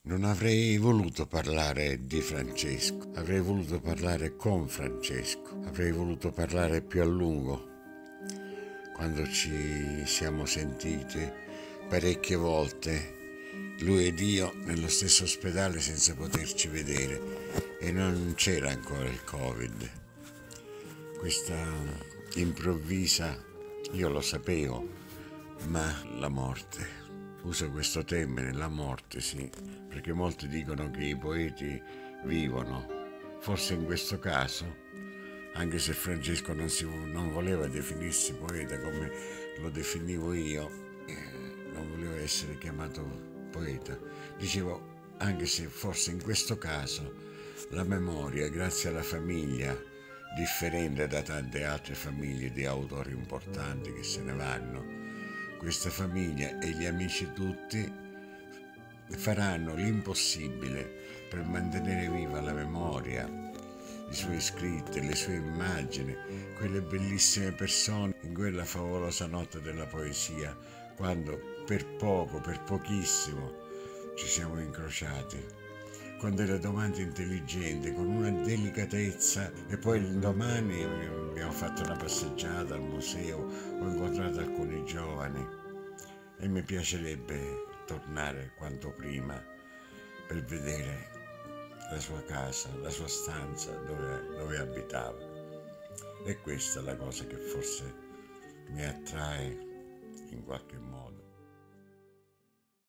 Non avrei voluto parlare di Francesco, avrei voluto parlare con Francesco, avrei voluto parlare più a lungo. Quando ci siamo sentiti parecchie volte, lui ed io nello stesso ospedale senza poterci vedere, e non c'era ancora il Covid. Questa improvvisa, io lo sapevo, ma la morte. Uso questo termine, la morte, sì, perché molti dicono che i poeti vivono. Forse in questo caso, anche se Francesco non voleva definirsi poeta come lo definivo io, non voleva essere chiamato poeta. Dicevo, anche se forse in questo caso la memoria, grazie alla famiglia, differente da tante altre famiglie di autori importanti che se ne vanno, questa famiglia e gli amici tutti faranno l'impossibile per mantenere viva la memoria, i suoi scritti, le sue immagini, quelle bellissime persone in quella favolosa notte della poesia, quando per poco, per pochissimo ci siamo incrociati, con delle domande intelligenti, con una delicatezza, e poi domani abbiamo fatto una passeggiata al museo, ho incontrato alcuni giovani e mi piacerebbe tornare quanto prima per vedere la sua casa, la sua stanza dove abitava. E questa è la cosa che forse mi attrae in qualche modo.